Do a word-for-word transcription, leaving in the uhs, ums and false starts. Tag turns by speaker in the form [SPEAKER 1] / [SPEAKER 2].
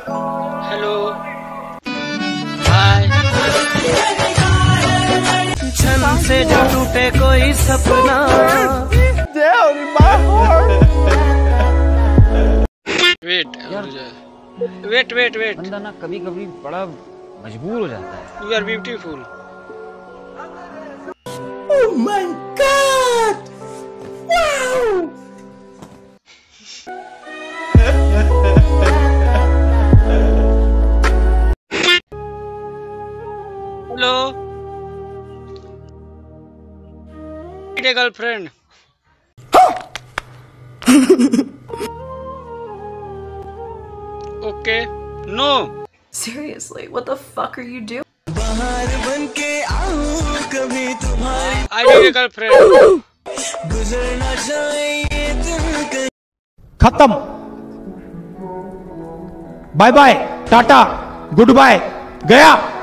[SPEAKER 1] Hello hi. क्षण से जो टूटे कोई सपना। वेट वेट वेट वेट
[SPEAKER 2] बंदा ना कभी कभी बड़ा मजबूर हो जाता है।
[SPEAKER 1] You are beautiful.
[SPEAKER 3] Oh my God! Wow!
[SPEAKER 1] Hello मेरी girlfriend. Okay no
[SPEAKER 4] Seriously, what the fuck are you doing?
[SPEAKER 3] बाहर बनके आऊं कभी तुम्हारी
[SPEAKER 1] आई नीड अ गर्लफ्रेंड।
[SPEAKER 3] गुजर ना जाए ये दिन कहीं।
[SPEAKER 5] खत्म। Bye bye tata good bye गया।